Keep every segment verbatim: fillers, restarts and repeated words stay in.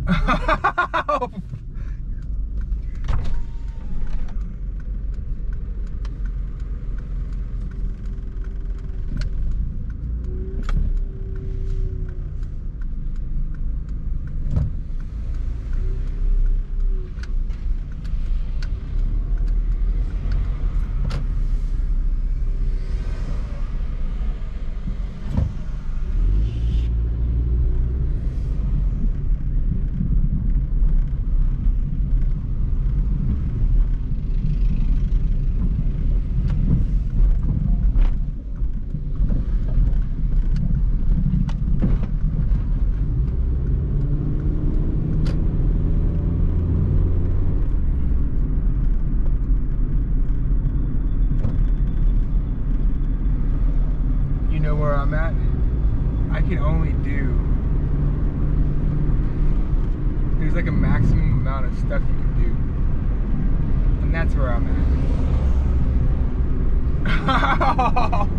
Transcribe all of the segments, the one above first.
Where I'm at, I can only do, there's like a maximum amount of stuff you can do, and that's where I'm at.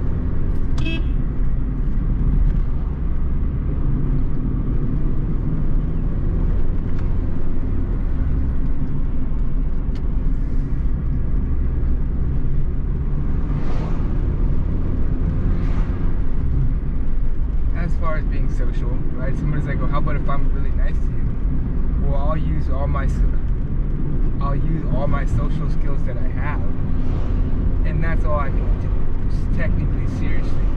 As far as being social, right? Somebody's like, well, how about if I'm really nice to you? Well, I'll use all my, I'll use all my social skills that I have, and that's all I can t technically, seriously do.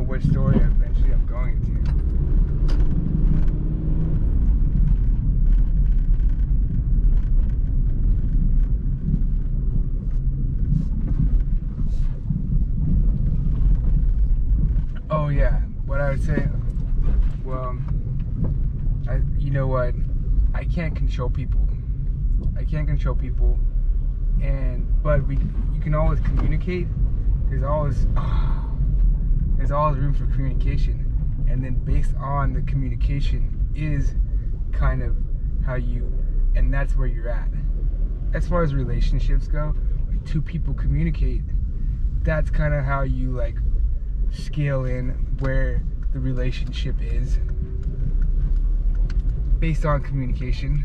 which story eventually I'm going into. Oh yeah, what I would say, well, I, you know what, I can't control people. I can't control people, and but we, you can always communicate. There's always, oh, there's always room for communication, and then based on the communication is kind of how you, and that's where you're at. As far as relationships go, like two people communicate, that's kind of how you like scale in where the relationship is based on communication.